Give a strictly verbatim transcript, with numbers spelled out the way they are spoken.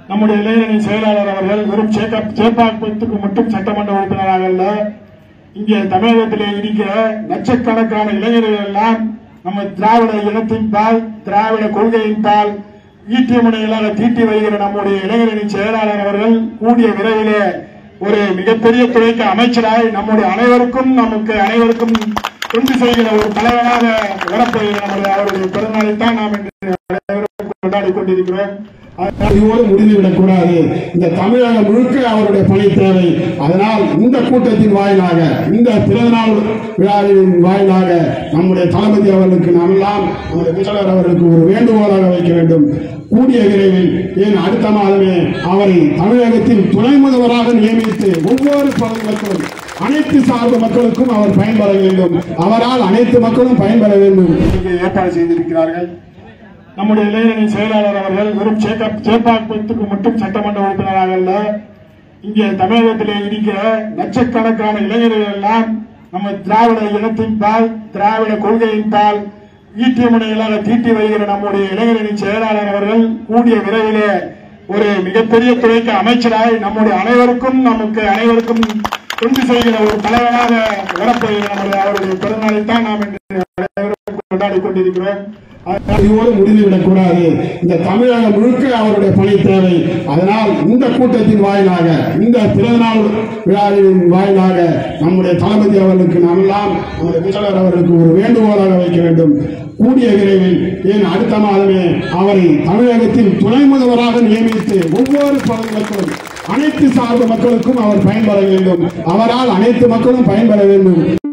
நம்முடைய இளைஞரணி செயலாளர் அவர்கள் வெறும் சேப்பாக்கத்துக்கு மட்டும் சட்டமன்ற உறுப்பினராக அல்ல, இங்கே தமிழகத்திலே இருக்கிற லட்சக்கணக்கான இளைஞர்கள் எல்லாம் நம்ம திராவிட இனத்தின் பால், திராவிட கொள்கையின் பால் ஈட்டிய முனைகளாக தீட்டி வருகிற நம்முடைய இளைஞரணி செயலாளர் அவர்கள் கூடிய விரைவிலே ஒரு மிகப்பெரிய துறைக்கு அமைச்சராய் நம்முடைய அனைவருக்கும் நமக்கு அனைவருக்கும் தொண்டு செய்கிற ஒரு தலைவராக வரப்போகிற நம்முடைய அவருடைய பிறந்தநாளைத்தான் நாம் இன்று கொண்டாடி கொண்டிருக்கிறோம். இதோடு முடிந்துவிடக் கூடாது. இந்த தமிழகம் முழுக்க அவருடைய பணி தேவை. அதனால் இந்த கூட்டத்தின் வாயிலாக, இந்த பிறந்தநாள் விழாவின் வாயிலாக நம்முடைய தளபதி அவர்களுக்கு நாம் எல்லாம் நம்முடைய முதல்வர் அவர்களுக்கு ஒரு வேண்டுகோளாக வைக்க வேண்டும். கூடிய விரைவில், ஏன் அடுத்த மாதமே அவரை தமிழகத்தின் துணை முதல்வராக நியமித்து ஒவ்வொரு பகுதி மக்களும், அனைத்து சார்பு மக்களுக்கும் அவர் பயன்பெற வேண்டும். அவரால் அனைத்து மக்களும் பயன்பெற வேண்டும். ஏற்பாடு செய்திருக்கிறார்கள். நம்முடைய இளைஞரணி செயலாளர் அவர்கள் வெறும் சேப்பாக்கத்துக்கு மட்டும் சட்டமன்ற உறுப்பினராக அல்ல, இங்கே தமிழகத்திலே இருக்கிற லட்சக்கணக்கான இளைஞர்கள் எல்லாம் நம்ம திராவிட இனத்தின் பால், திராவிட கொள்கையின் பால் ஈட்டிய முனைகளாக தீட்டி வருகிற நம்முடைய இளைஞரணி செயலாளர் அவர்கள் கூடிய விரைவிலே ஒரு மிகப்பெரிய துறைக்கு அமைச்சராய் நம்முடைய அனைவருக்கும் நமக்கு அனைவருக்கும் தொண்டு செய்கிற ஒரு தலைவராக வரப்போகிற நம்முடைய அவருடைய பிறந்தநாளைத்தான் நாம் இன்று கொண்டாடி கொண்டிருக்கிறோம். இதோடு முடிந்துவிடக் கூடாது. இந்த தமிழகம் முழுக்க அவருடைய பணி தேவை. அதனால் இந்த கூட்டத்தின் வாயிலாக, இந்த பிறந்தநாள் விழாவின் வாயிலாக நம்முடைய தளபதி அவர்களுக்கு நாம் எல்லாம் நம்முடைய முதல்வர் அவர்களுக்கு ஒரு வேண்டுகோளாக வைக்க வேண்டும். கூடிய விரைவில், ஏன் அடுத்த மாதமே அவரை தமிழகத்தின் துணை முதல்வராக நியமித்து ஒவ்வொரு பகுதி மக்களும், அனைத்து சார்பு மக்களுக்கும் அவர் பயன்பெற வேண்டும். அவரால் அனைத்து மக்களும் பயன்பெற வேண்டும்.